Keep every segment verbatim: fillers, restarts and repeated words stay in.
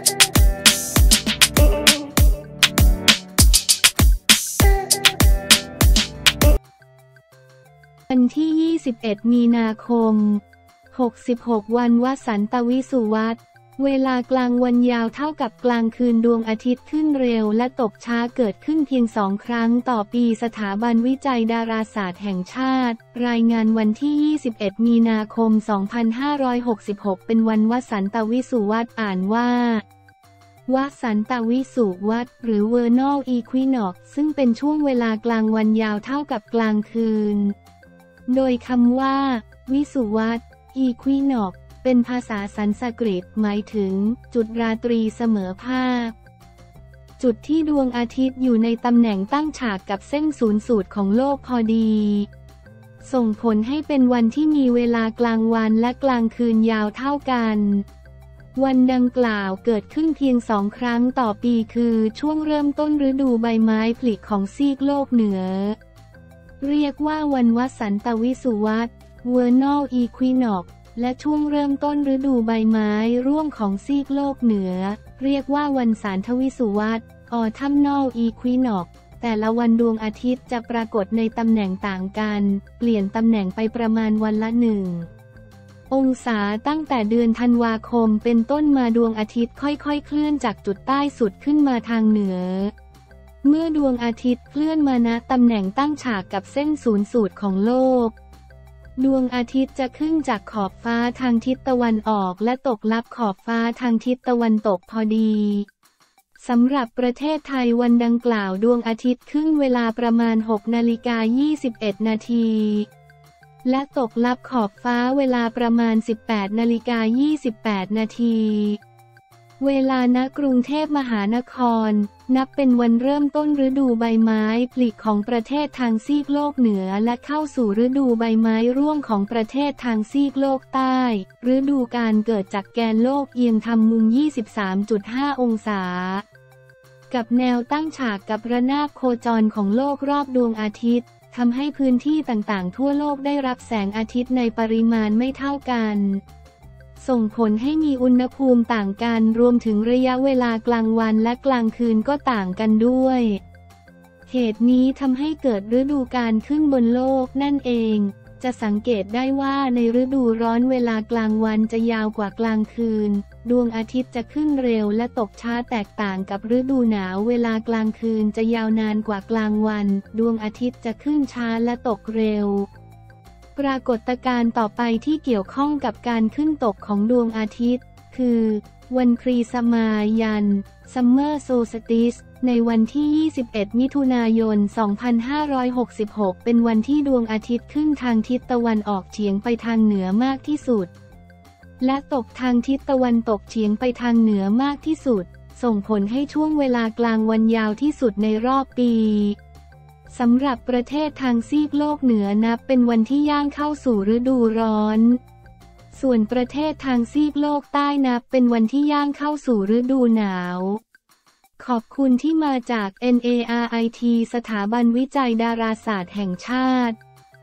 วันที่ ยี่สิบเอ็ด มีนาคม หกสิบหก วันวสันตวิสุวัตรเวลากลางวันยาวเท่ากับกลางคืนดวงอาทิตย์ขึ้นเร็วและตกช้าเกิดขึ้นเพียงสองครั้งต่อปีสถาบันวิจัยดาราศาสตร์แห่งชาติรายงานวันที่ ยี่สิบเอ็ด มีนาคม สองพันห้าร้อยหกสิบหก เป็นวันวสันตวิสุวัตรอ่านว่าวสันตวิสุวัตรหรือ Vernal Equinox ซึ่งเป็นช่วงเวลากลางวันยาวเท่ากับกลางคืนโดยคำว่าวิสุวัตร Equinox เป็นภาษาสันสกฤตหมายถึงจุดราตรีเสมอภาคจุดที่ดวงอาทิตย์อยู่ในตำแหน่งตั้งฉากกับเส้นศูนย์สูตรของโลกพอดีส่งผลให้เป็นวันที่มีเวลากลางวันและกลางคืนยาวเท่ากันวันดังกล่าวเกิดขึ้นเพียงสองครั้งต่อปีคือช่วงเริ่มต้นฤดูใบไม้ผลิของซีกโลกเหนือเรียกว่าวันวสันตวิสุวัตร Vernal Equinox และช่วงเริ่มต้นฤดูใบไม้ร่วงของซีกโลกเหนือเรียกว่าวันสานทวิสุวัตร Autumnal Equinox แต่ละวันดวงอาทิตย์จะปรากฏในตำแหน่งต่างกันเปลี่ยนตำแหน่งไปประมาณวันละหนึ่งองศาตั้งแต่เดือนธันวาคมเป็นต้นมาดวงอาทิตย์ค่อยๆเคลื่อนจากจุดใต้สุดขึ้นมาทางเหนือเมื่อดวงอาทิตย์เคลื่อนมาณตำแหน่งตั้งฉากกับเส้นศูนย์สูตรของโลกดวงอาทิตย์จะขึ้นจากขอบฟ้าทางทิศตะวันออกและตกลับขอบฟ้าทางทิศตะวันตกพอดีสำหรับประเทศไทยวันดังกล่าวดวงอาทิตย์ขึ้นเวลาประมาณ หกนาฬิกายี่สิบเอ็ด นาทีและตกลับขอบฟ้าเวลาประมาณ สิบแปดนาฬิกายี่สิบแปด นาทีเวลาณกรุงเทพมหานครนับเป็นวันเริ่มต้นฤดูใบไม้ผลิของประเทศทางซีกโลกเหนือและเข้าสู่ฤดูใบไม้ร่วงของประเทศทางซีกโลกใต้ฤดูการเกิดจากแกนโลกเอียงทำมุม ยี่สิบสามจุดห้า องศากับแนวตั้งฉากกับระนาบโคจรของโลกรอบดวงอาทิตย์ทำให้พื้นที่ต่างๆทั่วโลกได้รับแสงอาทิตย์ในปริมาณไม่เท่ากันส่งผลให้มีอุณหภูมิต่างกันรวมถึงระยะเวลากลางวันและกลางคืนก็ต่างกันด้วยเหตุนี้ทำให้เกิดฤดูกาลขึ้นบนโลกนั่นเองจะสังเกตได้ว่าในฤดูร้อนเวลากลางวันจะยาวกว่ากลางคืนดวงอาทิตย์จะขึ้นเร็วและตกช้าแตกต่างกับฤดูหนาวเวลากลางคืนจะยาวนานกว่ากลางวันดวงอาทิตย์จะขึ้นช้าและตกเร็วปรากฏการณ์ต่อไปที่เกี่ยวข้องกับการขึ้นตกของดวงอาทิตย์คือวันครีสมายัน Summer Solstice ในวันที่ ยี่สิบเอ็ด มิถุนายน สองพันห้าร้อยหกสิบหก เป็นวันที่ดวงอาทิตย์ขึ้นทางทิศตะวันออกเฉียงไปทางเหนือมากที่สุดและตกทางทิศตะวันตกเฉียงไปทางเหนือมากที่สุดส่งผลให้ช่วงเวลากลางวันยาวที่สุดในรอบปีสำหรับประเทศทางซีกโลกเหนือนับเป็นวันที่ย่างเข้าสู่ฤดูร้อนส่วนประเทศทางซีกโลกใต้นับเป็นวันที่ย่างเข้าสู่ฤดูหนาวขอบคุณที่มาจาก เอ็น เอ อาร์ ไอ ที สถาบันวิจัยดาราศาสตร์แห่งชาติ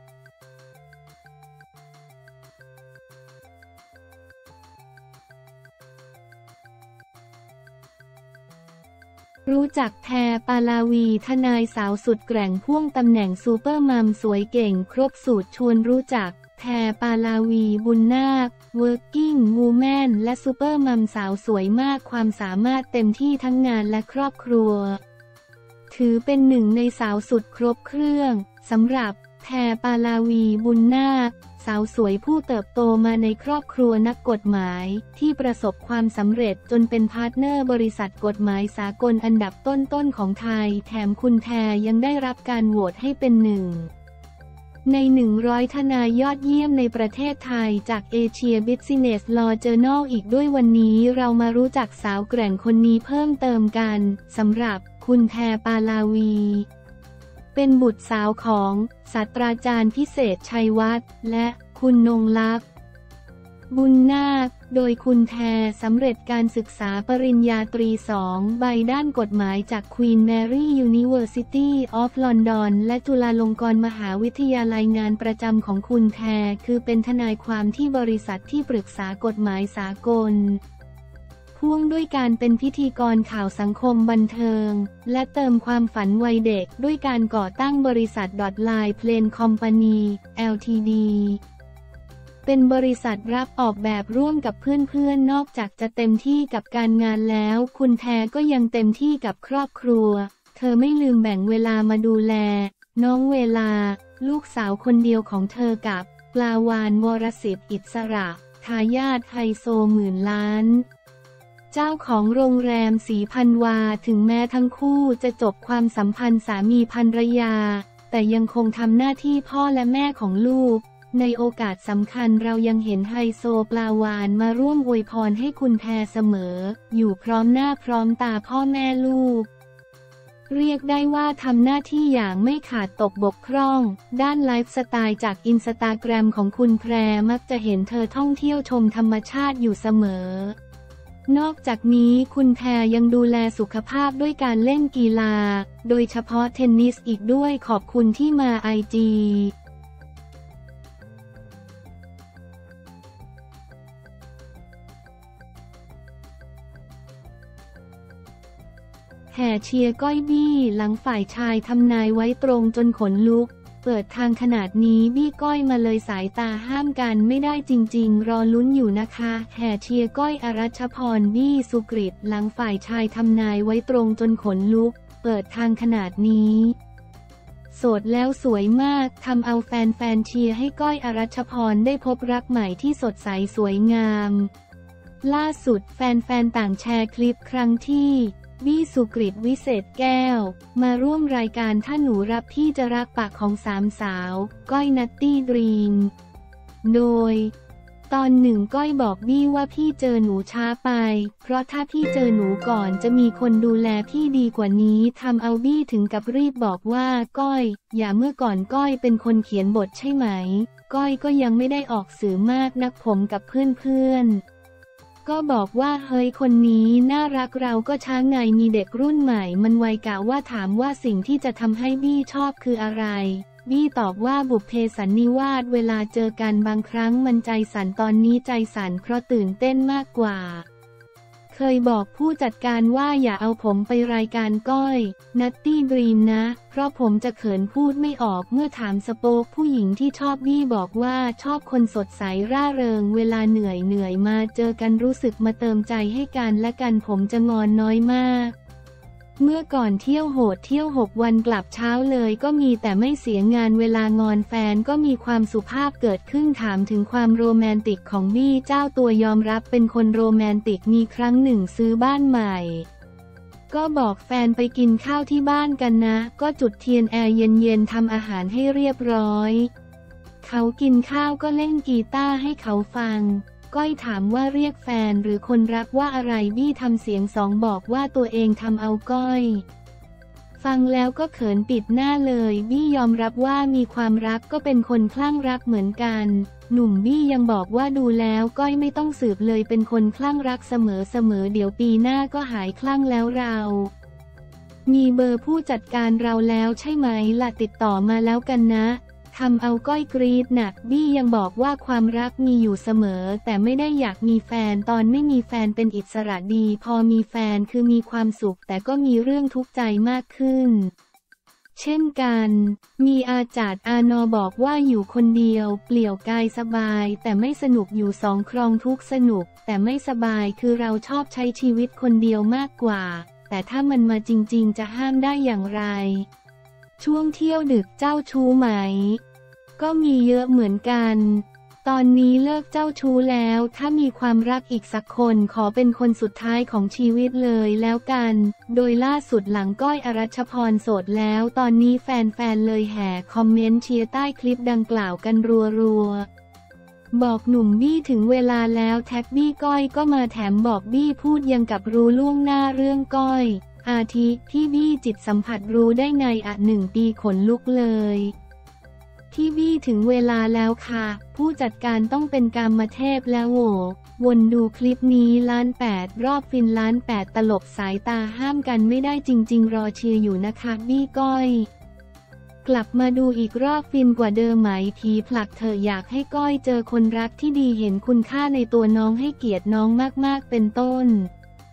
รู้จักแพร ปาลาวีทนายสาวสุดแกร่งพ่วงตำแหน่งซูเปอร์มัมสวยเก่งครบสูตรชวนรู้จักแพร ปาลาวีบุญนาค Working Woman และซูเปอร์มัมสาวสวยมากความสามารถเต็มที่ทั้งงานและครอบครัวถือเป็นหนึ่งในสาวสุดครบเครื่องสำหรับแพร ปาลาวีบุญนาคสาวสวยผู้เติบโตมาในครอบครัวนักกฎหมายที่ประสบความสำเร็จจนเป็นพาร์ทเนอร์บริษัทกฎหมายสากลอันดับต้นๆของไทยแถมคุณแพรยังได้รับการโหวตให้เป็นหนึ่งในหนึ่งร้อยทนายยอดเยี่ยมในประเทศไทยจาก Asia Business Law Journal อีกด้วยวันนี้เรามารู้จักสาวแกร่งคนนี้เพิ่มเติมกันสำหรับคุณแพร ปาลาวีเป็นบุตรสาวของศาสตราจารย์พิเศษชัยวัฒน์และคุณนงลักษณ์บุญนาคโดยคุณแพรสำเร็จการศึกษาปริญญาตรีสองใบด้านกฎหมายจาก Queen Mary University of London และจุฬาลงกรณ์มหาวิทยาลัยงานประจำของคุณแพรคือเป็นทนายความที่บริษัทที่ปรึกษากฎหมายสากลผพ่วงด้วยการเป็นพิธีกรข่าวสังคมบันเทิงและเติมความฝันวัยเด็กด้วยการก่อตั้งบริษัท Line Plane Company แอล ที ดี เป็นบริษัทรับออกแบบร่วมกับเพื่อนๆ นอกจากจะเต็มที่กับการงานแล้วคุณแพรก็ยังเต็มที่กับครอบครัวเธอไม่ลืมแบ่งเวลามาดูแลน้องเวลาลูกสาวคนเดียวของเธอกับปลาวาฬ วรสิทธิ์ อิสระทายาทไฮโซหมื่นล้านเจ้าของโรงแรมศรีพันวาถึงแม้ทั้งคู่จะจบความสัมพันธ์สามีภรรยาแต่ยังคงทำหน้าที่พ่อและแม่ของลูกในโอกาสสำคัญเรายังเห็นไฮโซปลาวาฬมาร่วมอวยพรให้คุณแพรเสมออยู่พร้อมหน้าพร้อมตาพ่อแม่ลูกเรียกได้ว่าทำหน้าที่อย่างไม่ขาดตกบกพร่องด้านไลฟ์สไตล์จากอินสตาแกรมของคุณแพรมักจะเห็นเธอท่องเที่ยวชมธรรมชาติอยู่เสมอนอกจากนี้คุณแพรยังดูแลสุขภาพด้วยการเล่นกีฬาโดยเฉพาะเทนนิสอีกด้วยขอบคุณที่มาไอจีแห่เชียร์ก้อยบี้หลังฝ่ายชายทำนายไว้ตรงจนขนลุกเปิดทางขนาดนี้บี้ก้อยมาเลยสายตาห้ามกันไม่ได้จริงๆรอลุ้นอยู่นะคะแห่เชียร์ก้อยอรัชพรบี้สุกฤตหลังฝ่ายชายทำนายไว้ตรงจนขนลุกเปิดทางขนาดนี้โสดแล้วสวยมากทำเอาแฟนๆเชียร์ให้ก้อยอรัชพรได้พบรักใหม่ที่สดใสสวยงามล่าสุดแฟนๆต่างแชร์คลิปครั้งที่บี้สุกฤตวิเศษแก้วมาร่วมรายการถ้าหนูรับพี่จะรักปากของสามสาวก้อยนัตตี้ดรีมโดยตอนหนึ่งก้อยบอกบี้ว่าพี่เจอหนูช้าไปเพราะถ้าพี่เจอหนูก่อนจะมีคนดูแลพี่ดีกว่านี้ทำเอาบี้ถึงกับรีบบอกว่าก้อยอย่าเมื่อก่อนก้อยเป็นคนเขียนบทใช่ไหมก้อยก็ยังไม่ได้ออกสื่อมากนักผมกับเพื่อนๆก็บอกว่าเฮ้ยคนนี้น่ารักเราก็ช้าไงมีเด็กรุ่นใหม่มันวัยกะว่าถามว่าสิ่งที่จะทำให้บี้ชอบคืออะไรบี้ตอบว่าบุพเพสันนิวาสเวลาเจอกันบางครั้งมันใจสั่นตอนนี้ใจสั่นเพราะตื่นเต้นมากกว่าเคยบอกผู้จัดการว่าอย่าเอาผมไปรายการก้อยนัตตี้ดรีมนะเพราะผมจะเขินพูดไม่ออกเมื่อถามสโป๊กผู้หญิงที่ชอบบี้บอกว่าชอบคนสดใสร่าเริงเวลาเหนื่อยเหนื่อยมาเจอกันรู้สึกมาเติมใจให้กันและกันผมจะงอนน้อยมากเมื่อก่อนเที่ยวโหดเที่ยวหกวันกลับเช้าเลยก็มีแต่ไม่เสียงานเวลางอนแฟนก็มีความสุภาพเกิดขึ้นถามถึงความโรแมนติกของบี้เจ้าตัวยอมรับเป็นคนโรแมนติกมีครั้งหนึ่งซื้อบ้านใหม่ก็บอกแฟนไปกินข้าวที่บ้านกันนะก็จุดเทียนแอร์เย็นๆทำอาหารให้เรียบร้อยเขากินข้าวก็เล่นกีตาร์ให้เขาฟังก้อยถามว่าเรียกแฟนหรือคนรักว่าอะไรบี้ทำเสียงสองบอกว่าตัวเองทำเอาก้อยฟังแล้วก็เขินปิดหน้าเลยบี้ยอมรับว่ามีความรักก็เป็นคนคลั่งรักเหมือนกันหนุ่มบี้ยังบอกว่าดูแล้วก้อยไม่ต้องสืบเลยเป็นคนคลั่งรักเสมอเสมอเดี๋ยวปีหน้าก็หายคลั่งแล้วเรามีเบอร์ผู้จัดการเราแล้วใช่ไหมล่ะติดต่อมาแล้วกันนะทำเอาก้อยกรี๊ดหนักบี้ยังบอกว่าความรักมีอยู่เสมอแต่ไม่ได้อยากมีแฟนตอนไม่มีแฟนเป็นอิสระดีพอมีแฟนคือมีความสุขแต่ก็มีเรื่องทุกข์ใจมากขึ้นเช่นกันมีอาจารย์อานอบอกว่าอยู่คนเดียวเปลี่ยวกายสบายแต่ไม่สนุกอยู่สองครองทุกสนุกแต่ไม่สบายคือเราชอบใช้ชีวิตคนเดียวมากกว่าแต่ถ้ามันมาจริงๆจะห้ามได้อย่างไรช่วงเที่ยวดึกเจ้าชู้ไหมก็มีเยอะเหมือนกันตอนนี้เลิกเจ้าชู้แล้วถ้ามีความรักอีกสักคนขอเป็นคนสุดท้ายของชีวิตเลยแล้วกันโดยล่าสุดหลังก้อยอรัชพรโสดแล้วตอนนี้แฟนๆเลยแห่คอมเมนต์เชียร์ใต้คลิปดังกล่าวกันรัวๆบอกหนุ่มบี้ถึงเวลาแล้วแท็กบี้ก้อยก็มาแถมบอกบี้พูดยังกับรู้ล่วงหน้าเรื่องก้อยอาทิที่บี้จิตสัมผัสรู้ได้ไงอะหนึ่งปีขนลุกเลยที่บี้ถึงเวลาแล้วค่ะผู้จัดการต้องเป็นกามเทพแล้วโหวนดูคลิปนี้ล้านแปดรอบฟินล้านแปดตลบสายตาห้ามกันไม่ได้จริงๆรอเชียร์อยู่นะคะบี้ก้อยกลับมาดูอีกรอบฟินกว่าเดิมไหมผีผลักเธออยากให้ก้อยเจอคนรักที่ดีเห็นคุณค่าในตัวน้องให้เกียรติน้องมากๆเป็นต้น